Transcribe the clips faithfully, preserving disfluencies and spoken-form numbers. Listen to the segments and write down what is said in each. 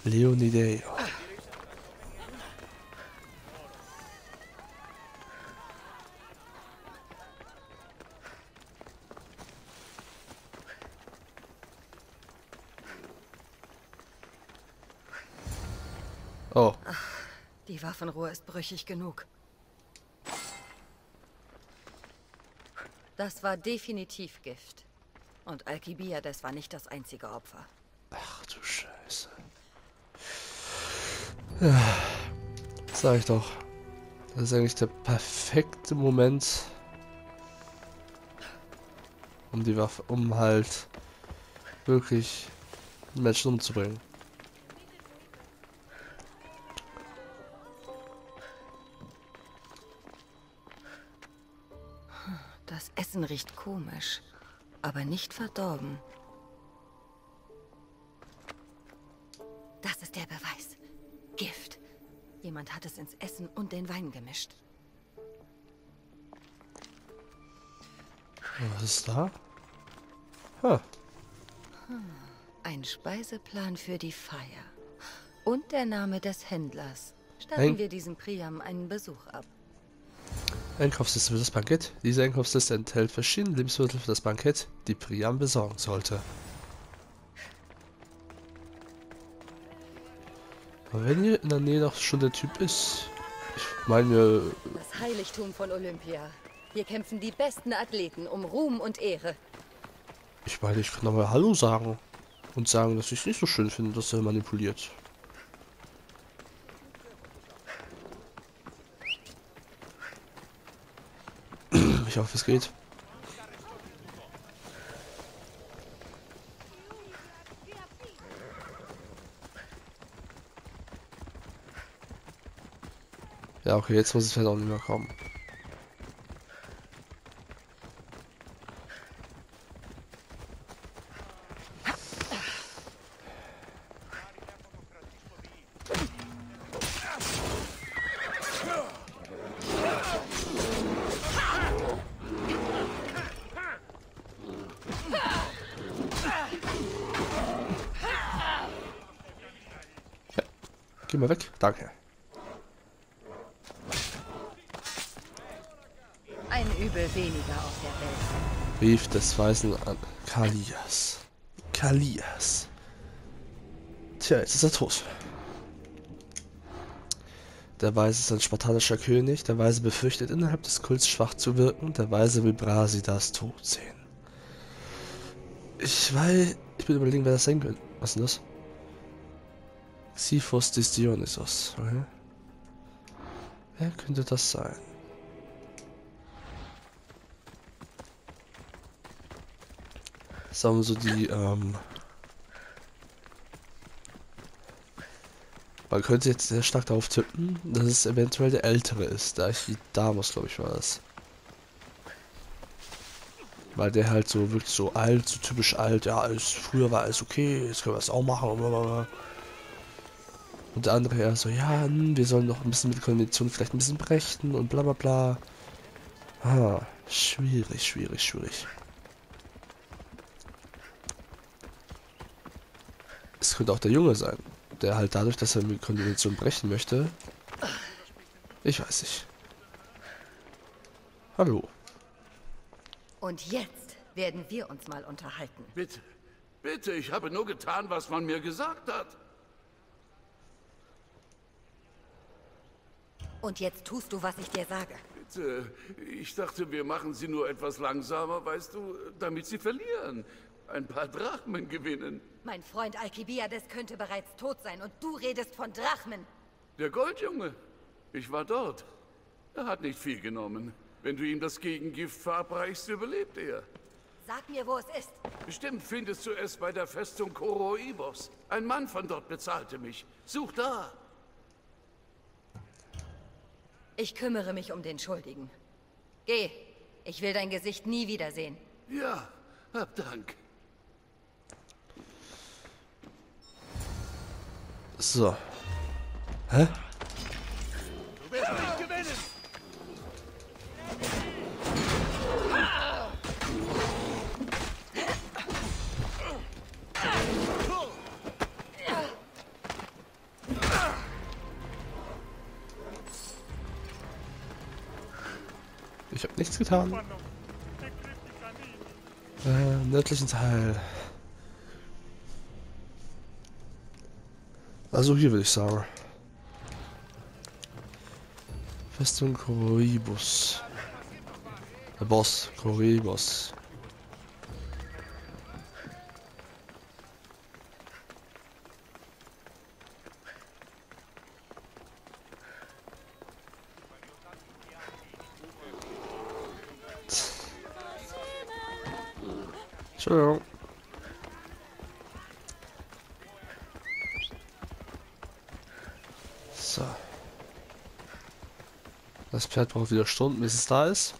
Leonideo. Oh. Die Waffenruhe ist brüchig genug. Das war definitiv Gift. Und Alkibiades war nicht das einzige Opfer. Ach du Scheiße. Ja, sag ich doch. Das ist eigentlich der perfekte Moment, um die Waffe, um halt wirklich Menschen umzubringen. Das Essen riecht komisch, aber nicht verdorben. Das ist der Beweis. Gift. Jemand hat es ins Essen und den Wein gemischt. Was ist da? Huh. Ein Speiseplan für die Feier. Und der Name des Händlers. Statten Ein wir diesem Priam einen Besuch ab. Einkaufsliste für das Bankett. Diese Einkaufsliste enthält verschiedene Lebensmittel für das Bankett, die Priam besorgen sollte. Aber wenn hier in der Nähe noch schon der Typ ist, ich meine... Das Heiligtum von Olympia. Hier kämpfen die besten Athleten um Ruhm und Ehre. Ich meine, ich kann aber Hallo sagen und sagen, dass ich es nicht so schön finde, dass er manipuliert. Ich hoffe, es geht. Ja, okay, jetzt muss es halt auch nicht mehr kommen. Geh mal weg. Danke. Ein Übel weniger auf der Welt. Brief des Weisen an Kalias. Kalias. Tja, jetzt ist er tot. Der Weise ist ein spartanischer König. Der Weise befürchtet, innerhalb des Kults schwach zu wirken. Der Weise will Brasidas Tod sehen. Ich weiß... Ich bin überlegen, wer das sein könnte. Was ist denn das? Xiphos des Dionysos. Okay. Wer könnte das sein? Sagen wir so die, ähm... Man könnte jetzt sehr stark darauf tippen, dass es eventuell der Ältere ist. Der Archidamus, glaube ich, war das. Weil der halt so wirklich so alt, so typisch alt. Ja, alles, früher war alles okay, jetzt können wir es auch machen. Und der andere eher so, ja, hm, wir sollen noch ein bisschen mit der Konvention vielleicht ein bisschen brechen und bla bla bla. Ah, schwierig, schwierig, schwierig. Es könnte auch der Junge sein, der halt dadurch, dass er mit Konvention brechen möchte. Ich weiß nicht. Hallo. Und jetzt werden wir uns mal unterhalten. Bitte, bitte, ich habe nur getan, was man mir gesagt hat. Und jetzt tust du, was ich dir sage. Bitte, ich dachte, wir machen sie nur etwas langsamer, weißt du, damit sie verlieren. Ein paar Drachmen gewinnen. Mein Freund Alkibiades könnte bereits tot sein und du redest von Drachmen. Der Goldjunge. Ich war dort. Er hat nicht viel genommen. Wenn du ihm das Gegengift verabreichst, überlebt er. Sag mir, wo es ist. Bestimmt findest du es bei der Festung Koroibos. Ein Mann von dort bezahlte mich. Such da. Ich kümmere mich um den Schuldigen. Geh. Ich will dein Gesicht nie wiedersehen. Ja, hab Dank. So. Hä? Du wirst nicht gewinnen. Ich habe nichts getan. Äh, im nördlichen Teil. Also hier würde ich sagen. Festung Coribus. Der Boss, Coribus. Entschuldigung. So. Das Pferd braucht wieder Stunden, bis es da ist.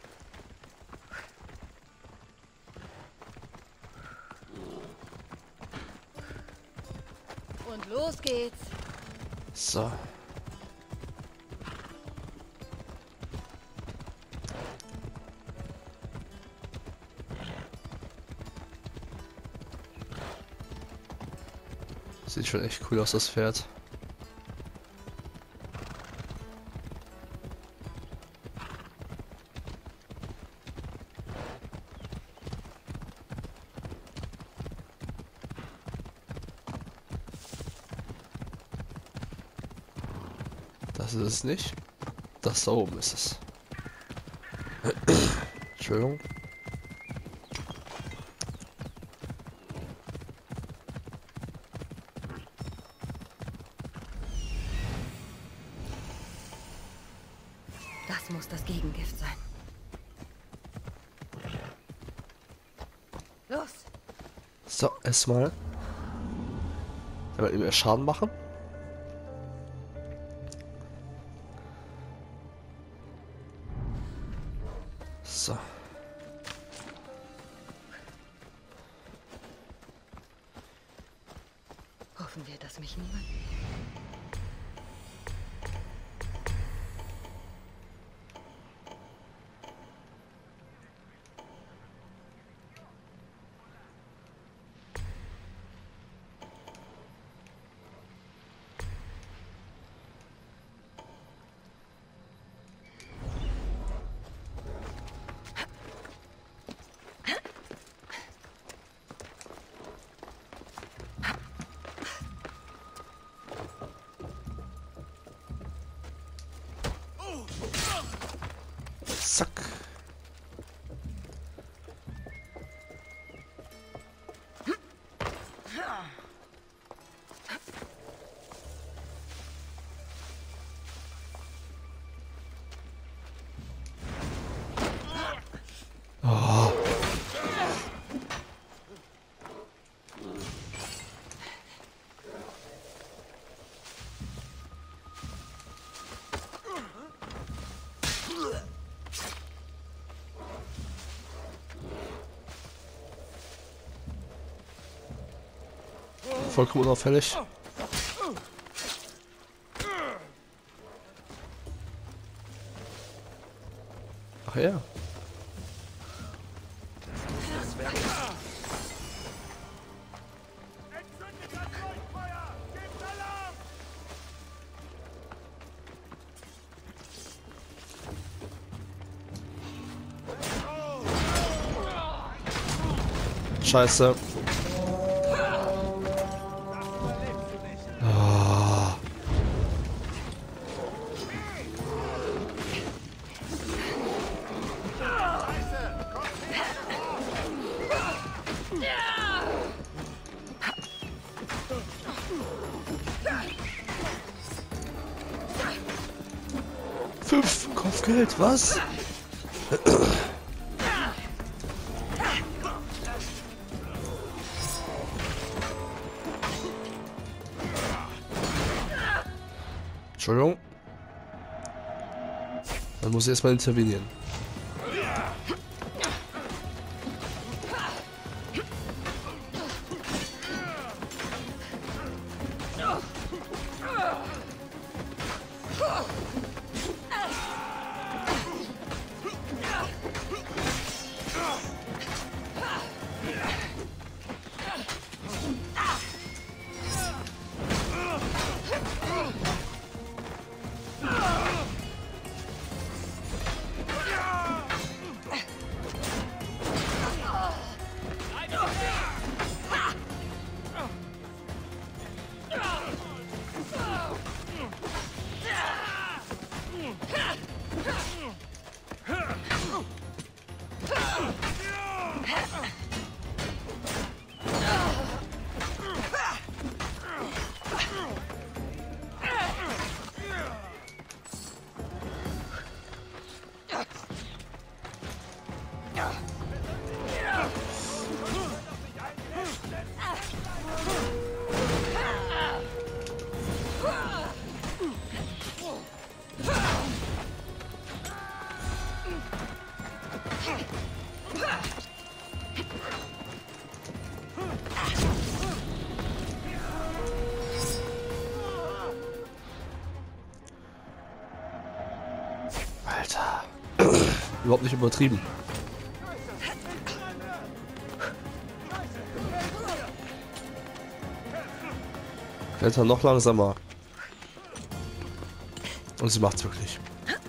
Und los geht's. So. Sieht schon echt cool aus, das Pferd. Das ist es nicht. Das da oben ist es. Entschuldigung. Das muss das Gegengift sein. Los! So, erstmal. Einmal eben mehr Schaden machen. So. Hoffen wir, dass mich niemand... Zack. Oh. Vollkommen unauffällig. Ach ja. Scheiße. Ah. Fünf Kopfgeld, was? Entschuldigung. Dann muss ich erstmal intervenieren. überhaupt nicht übertrieben. Klettern noch langsamer. Und sie macht's wirklich.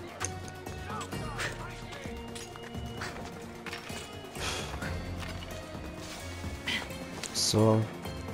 So.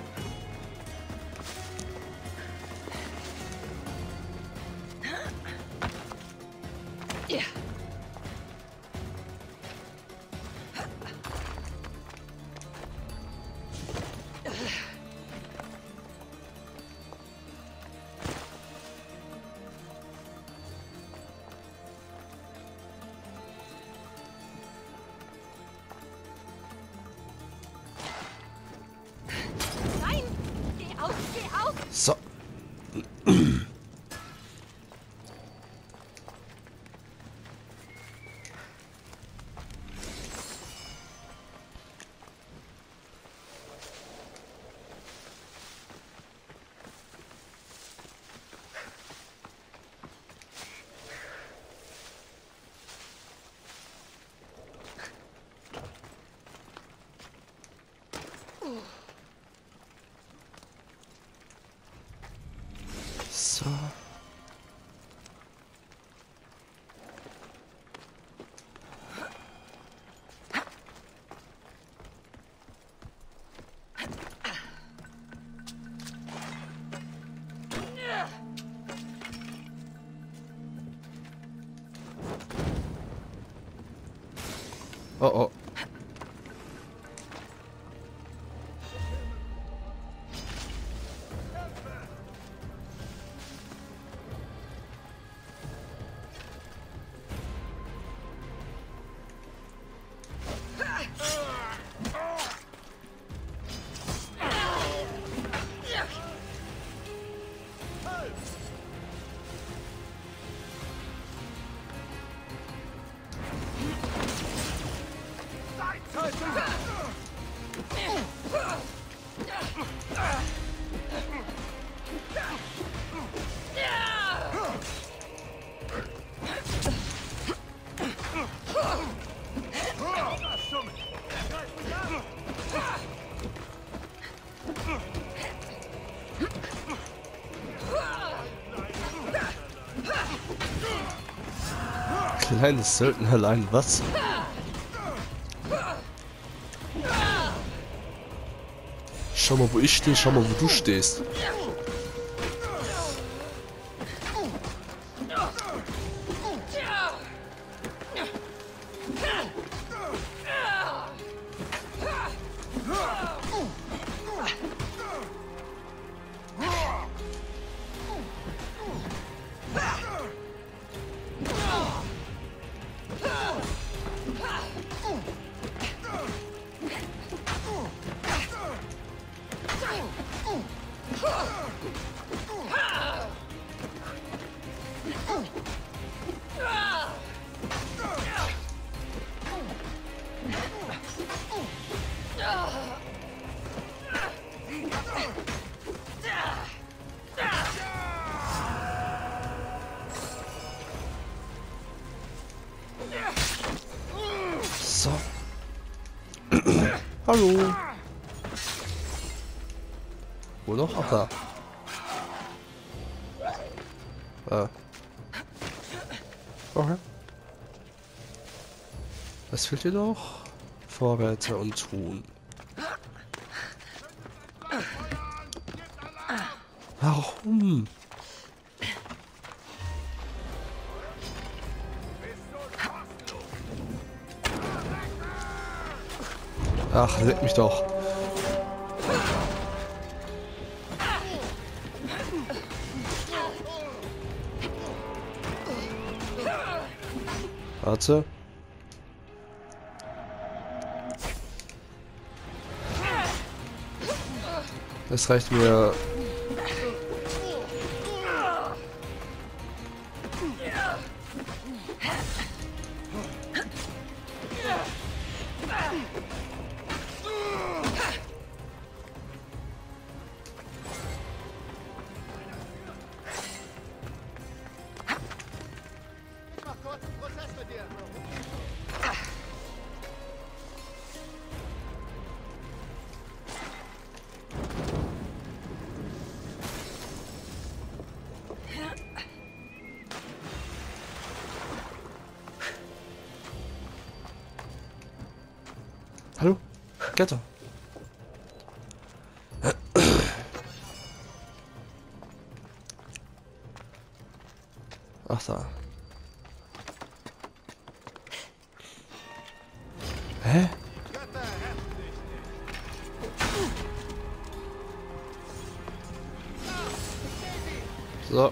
So. So. Oh oh. Kleines Söldnerlein, was? Schau mal, wo ich stehe, schau mal, wo du stehst. So. Hallo. Wo noch? Ach da. Äh. Okay. Was fehlt dir noch? Vorräte und Truhen. Warum? Ach, leck mich doch. Warte. Das reicht mir. Kletter. Ach da. Hä? So.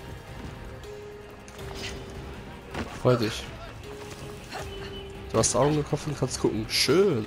Freu dich. Du hast Augen gekauft und kannst gucken. Schön.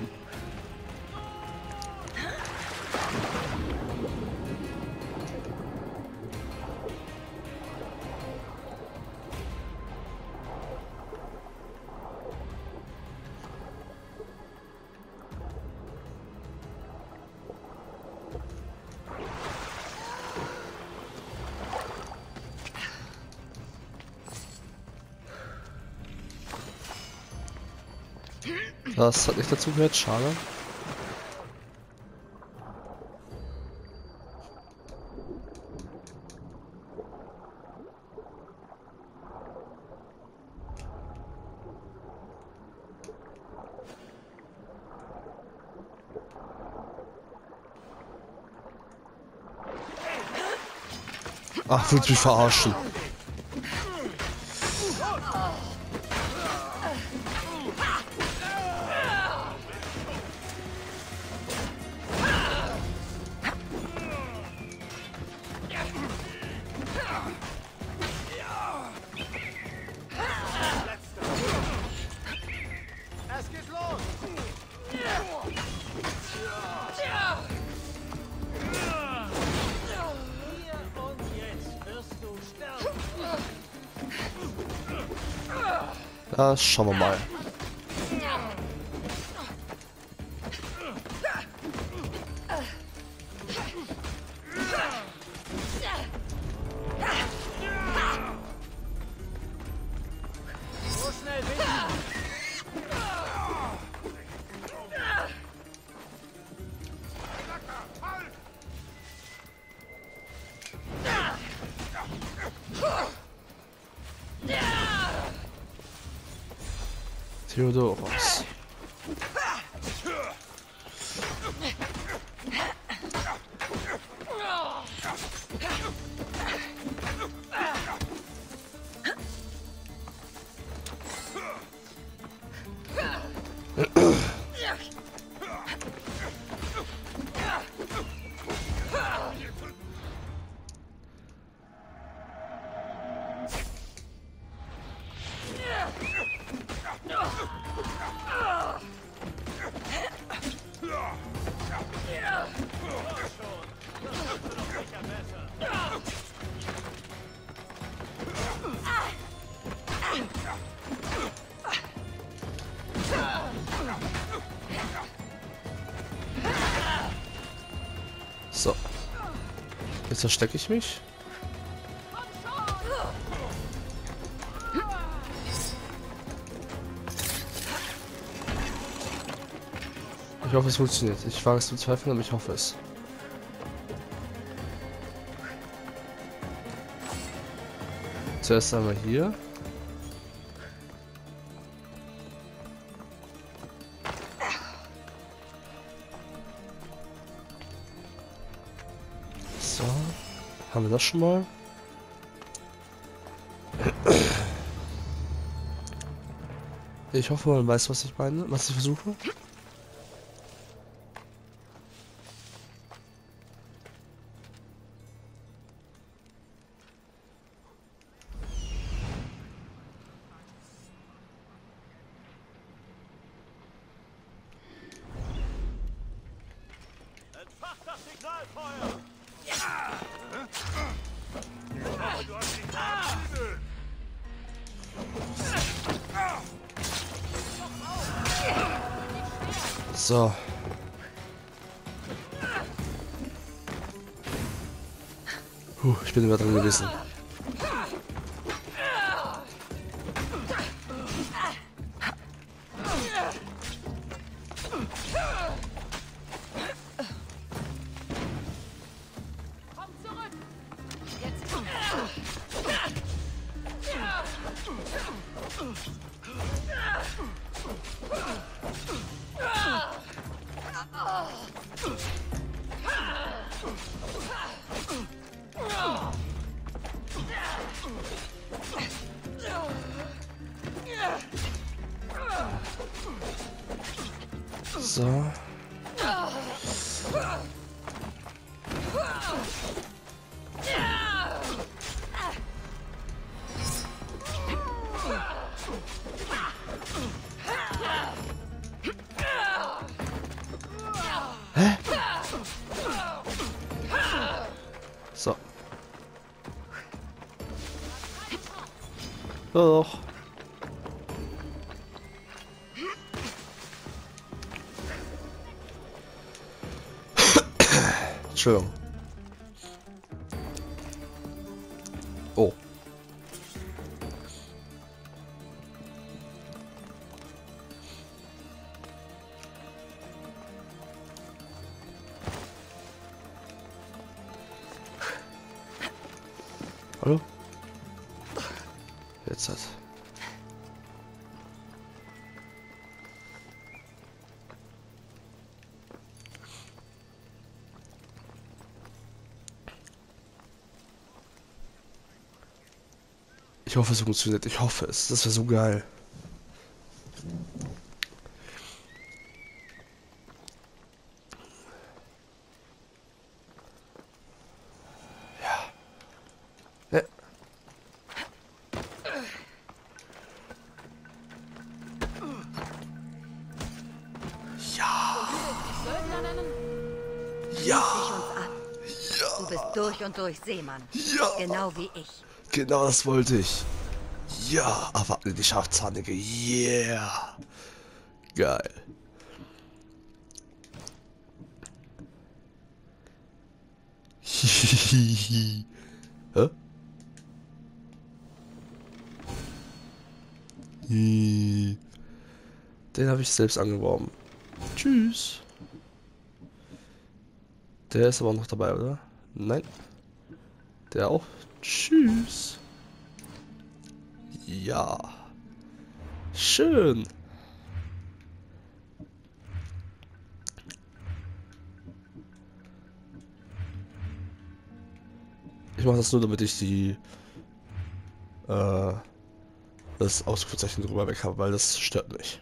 Das hat nicht dazu gehört, schade. Ach, willst du mich verarschen? Das schauen wir mal. Theodoros. So. Jetzt verstecke ich mich. Ich hoffe, es funktioniert. Ich wage es zu zweifeln, aber ich hoffe es. Zuerst einmal hier. So. Haben wir das schon mal? Ich hoffe, man weiß, was ich meine, was ich versuche. Entfacht das Signalfeuer! Ja! Aber du hast die Karte. So. Puh, ich bin immer dran gewesen. So. Hä? So. Doch. Entschuldigung. Oh. Hallo? Jetzt hat. Ich hoffe, es funktioniert. Ich hoffe es. Das wäre so geil. Ja. Ja. Ja. Ja. Du bist durch und durch Seemann. Ja. Genau wie ich. Genau das wollte ich. Ja, aber die Schafzahnige. Yeah. Geil. Hä? Den habe ich selbst angeworben. Tschüss. Der ist aber noch dabei, oder? Nein. Der auch. Tschüss. Ja. Schön. Ich mache das nur, damit ich die äh, das Ausrufezeichen drüber weg habe, weil das stört mich.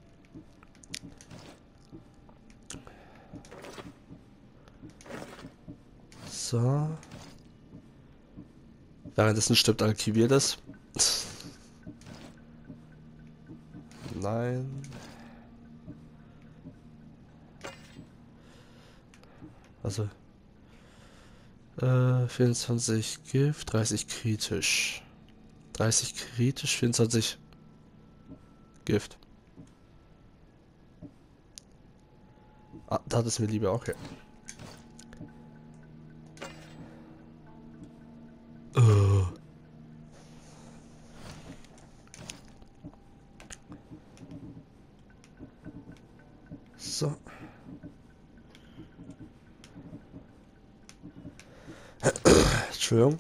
So. Währenddessen stirbt Alkivier das. Nein. Also. Äh, vierundzwanzig Gift, dreißig kritisch. dreißig kritisch, vierundzwanzig Gift. Ah, da hat es mir lieber, okay. Uh. So. Entschuldigung.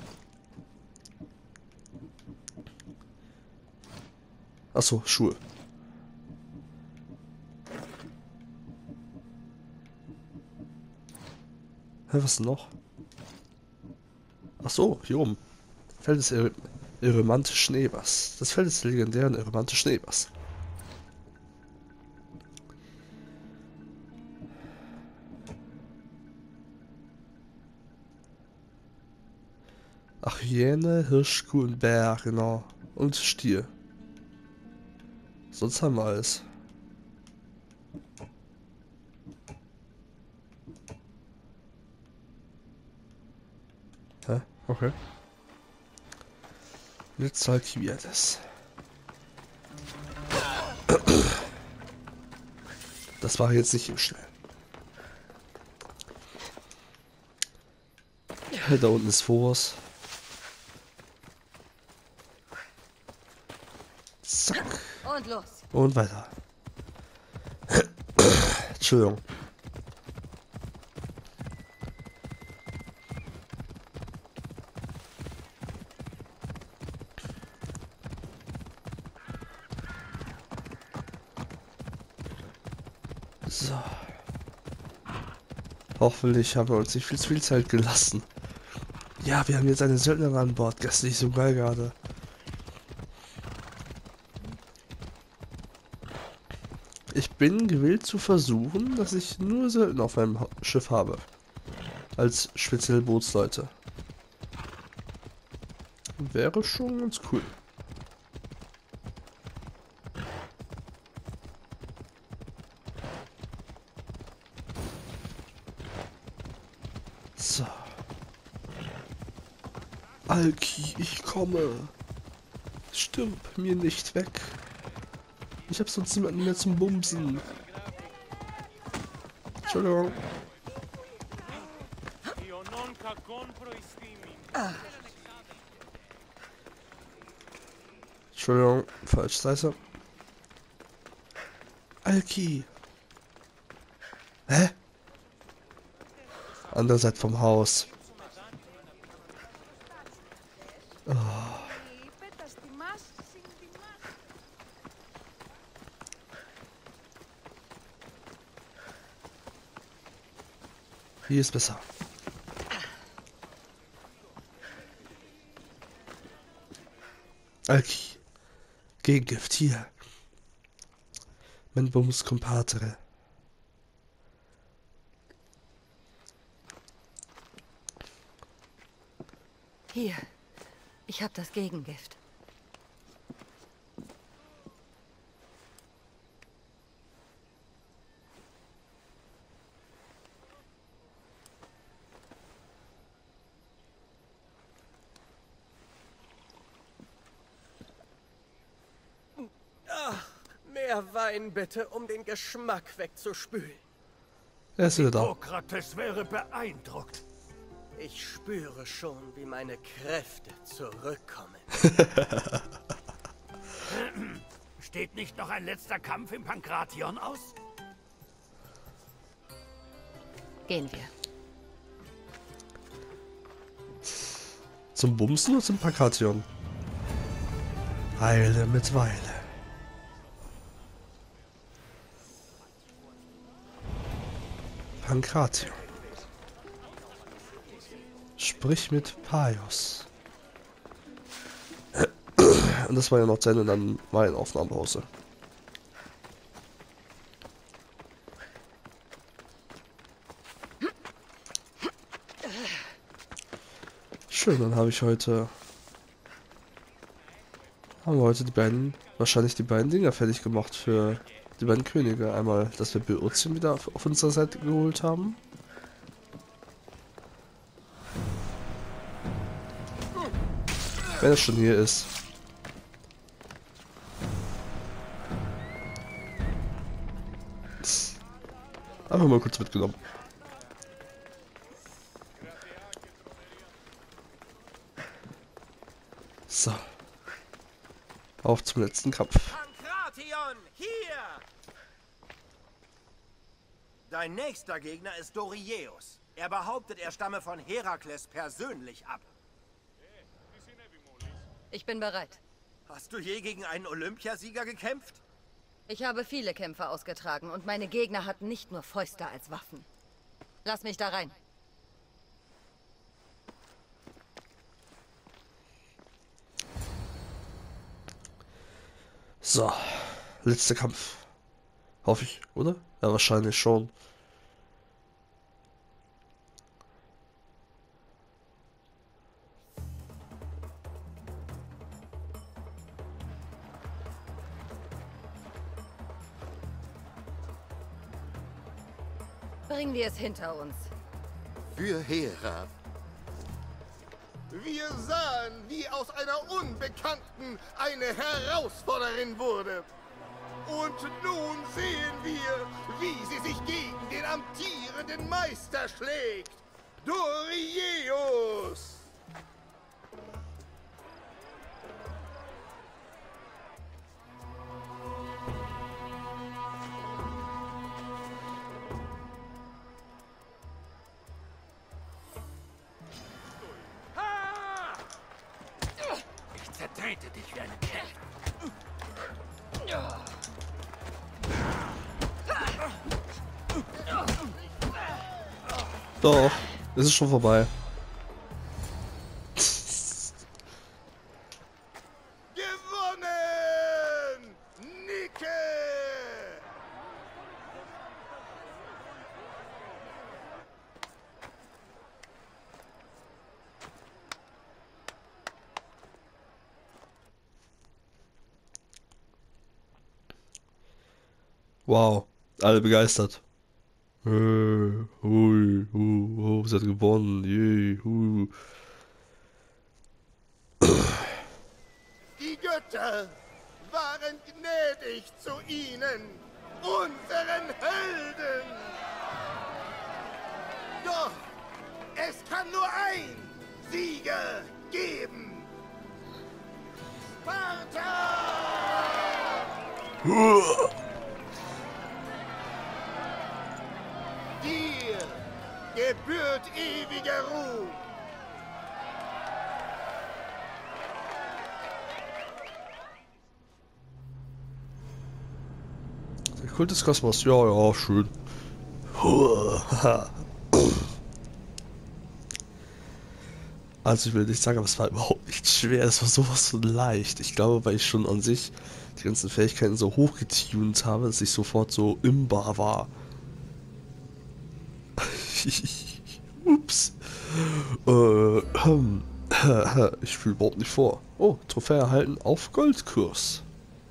Achso, Schuhe. Hä, was denn noch? Ach so, hier oben. Feld des Ir Irremante Schneebers. Das Feld des legendären Irremante Schneebers. Ach, Hyäne, Hirsch, Kuh und Bär, genau. Und Stier. Sonst haben wir alles. Hä? Okay. Jetzt archiviert es. Das war jetzt nicht im Schnell. Da unten ist Phobos. Zack. Und los. Und weiter. Entschuldigung. So. Hoffentlich haben wir uns nicht viel zu viel Zeit gelassen. Ja, wir haben jetzt eine Söldnerin an Bord. Das ist nicht so geil gerade. Ich bin gewillt zu versuchen, dass ich nur Söldner auf meinem Schiff habe. Als spezielle Bootsleute. Wäre schon ganz cool. So. Alki, ich komme. Stirb mir nicht weg. Ich hab sonst niemanden mehr zum Bumsen. Entschuldigung. Entschuldigung, falsche Seite. Alki. Hä? Andere Seite vom Haus. Oh. Hier ist besser. Alki. Gegengift hier. Mein Bums Compadre. Hier. Ich habe das Gegengift. Mehr Wein bitte, um den Geschmack wegzuspülen. Er ist wieder da. Sokrates wäre beeindruckt. Ich spüre schon, wie meine Kräfte zurückkommen. Steht nicht noch ein letzter Kampf im Pankration aus? Gehen wir. Zum Bumsen oder zum Pankration? Heile mit Weile. Pankration. Sprich mit Paios. Und das war ja noch zu Ende, dann war in Aufnahmepause. Schön, dann habe ich heute... Haben wir heute die beiden... Wahrscheinlich die beiden Dinger fertig gemacht für die beiden Könige. Einmal, dass wir Böotien wieder auf, auf unserer Seite geholt haben. Wenn er schon hier ist. Einfach mal kurz mitgenommen. So. Auf zum letzten Kampf. Pankration, hier! Dein nächster Gegner ist Dorieus. Er behauptet, er stamme von Herakles persönlich ab. Ich bin bereit. Hast du je gegen einen Olympiasieger gekämpft? Ich habe viele Kämpfe ausgetragen und meine Gegner hatten nicht nur Fäuste als Waffen. Lass mich da rein. So. Letzter Kampf. Hoffe ich, oder? Ja, wahrscheinlich schon. Bringen wir es hinter uns. Für Hera. Wir sahen, wie aus einer Unbekannten eine Herausforderin wurde. Und nun sehen wir, wie sie sich gegen den amtierenden Meister schlägt. Dorieus! Ich zertrete dich wie ein Kerl. Doch, es ist schon vorbei. Gewonnen! Nicke! Wow, alle begeistert. Äh, hui, hu, hu, sie hat gewonnen. Je, hu. Die Götter waren gnädig zu ihnen, unseren Helden. Doch es kann nur ein Sieger geben. Sparta! Dir gebührt ewiger Ruhm. Der Kult des Kosmos, ja, ja, schön. Also ich will nicht sagen, aber es war überhaupt nicht schwer, es war sowas von leicht. Ich glaube, weil ich schon an sich die ganzen Fähigkeiten so hochgetunt habe, dass ich sofort so imbar war. Ups. Äh, ich fühle überhaupt nicht vor. Oh, Trophäe erhalten auf Goldkurs.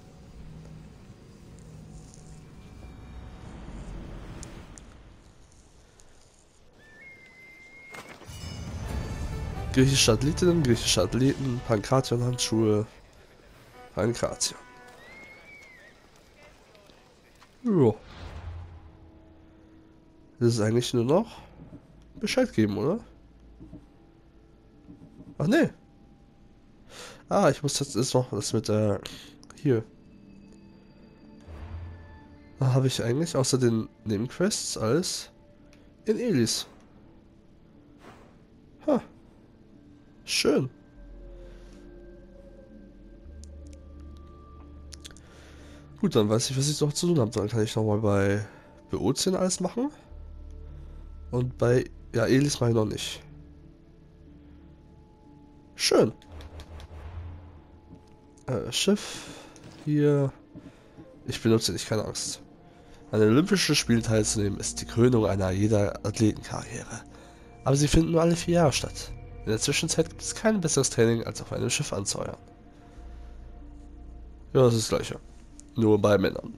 Griechische Athletinnen, griechische Athleten, Pankration-Handschuhe, Pankration. Jo. Das ist eigentlich nur noch Bescheid geben, oder? Ach ne. Ah, ich muss jetzt ist noch das mit der äh, hier. Da habe ich eigentlich außer den Nebenquests alles in Elis. Ha. Schön. Gut, dann weiß ich, was ich noch zu tun habe. Dann kann ich nochmal bei Beozean alles machen. Und bei, ja, Elis mache ich noch nicht. Schön. Äh, Schiff. Hier. Ich benutze nicht, keine Angst. An den Olympischen Spielen teilzunehmen ist die Krönung einer jeder Athletenkarriere. Aber sie finden nur alle vier Jahre statt. In der Zwischenzeit gibt es kein besseres Training, als auf einem Schiff anzuheuern. Ja, das ist das Gleiche. Nur bei Männern.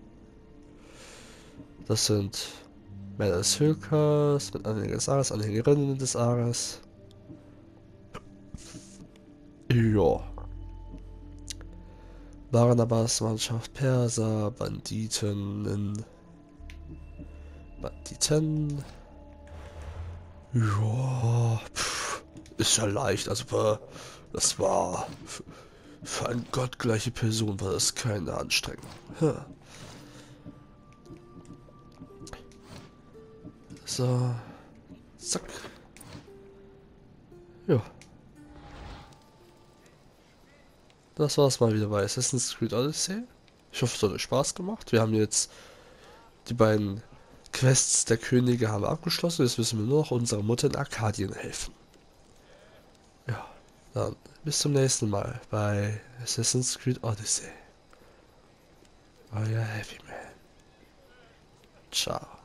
Das sind Männer des Völkers, mit Anhänger des Ares, Anhängerinnen des Ares. Ja. Barnabas Mannschaft, Perser, Banditen, Banditen. Ja, pff, ist ja leicht. Also das war für eine gottgleiche Person war das keine Anstrengung. Ja. So, zack. Ja. Das war's mal wieder bei Assassin's Creed Odyssey. Ich hoffe, es hat euch Spaß gemacht. Wir haben jetzt die beiden Quests der Könige haben wir abgeschlossen. Jetzt müssen wir nur noch unserer Mutter in Arkadien helfen. Ja, dann bis zum nächsten Mal bei Assassin's Creed Odyssey. Euer Heavy Man. Ciao.